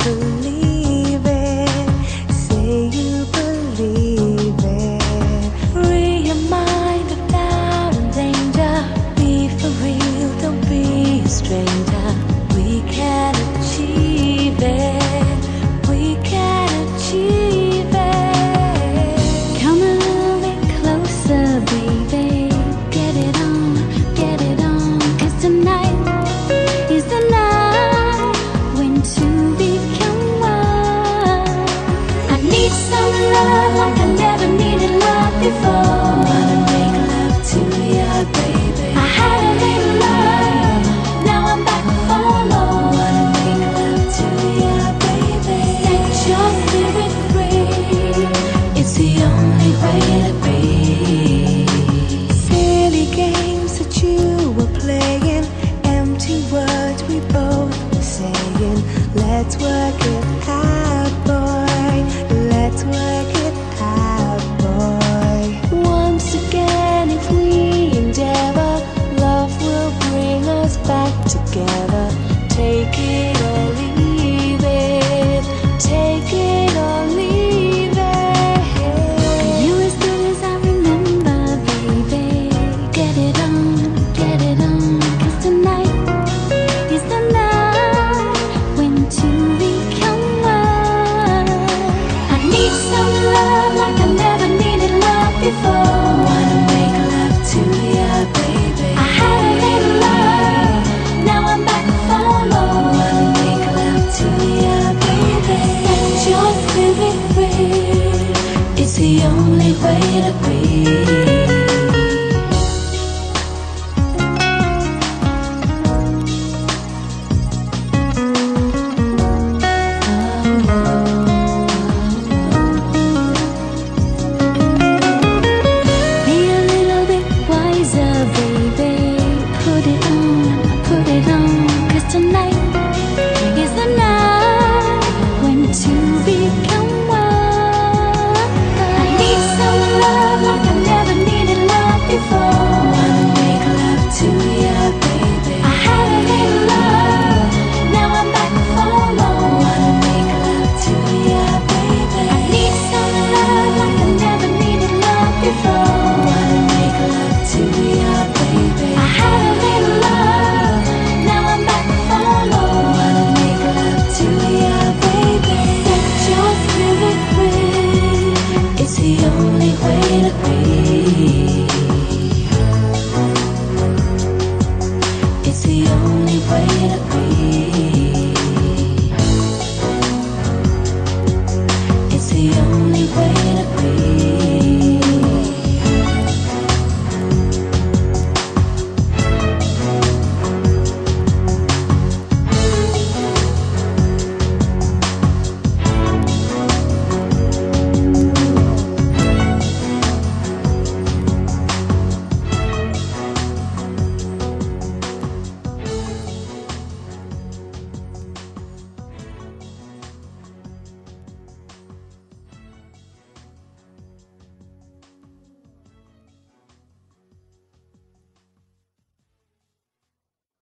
believe it. Say you believe it. Free your mind of doubt and danger. Be for real, don't be a stranger. We can achieve it. We can achieve it. Come a little bit closer, baby. Get it on, get it on. 'Cause tonight is the night when two become one. I need some love like I never needed love before. Wanna make love to ya, baby. I had a little love, now I'm back for more. Wanna make love to ya, baby. Set your spirit free, it's the only way to be. Silly games that you were playing, empty words we both were saying. Let's work it out, boy. Let's work it out, boy. Once again, if we endeavor, love will bring us back together.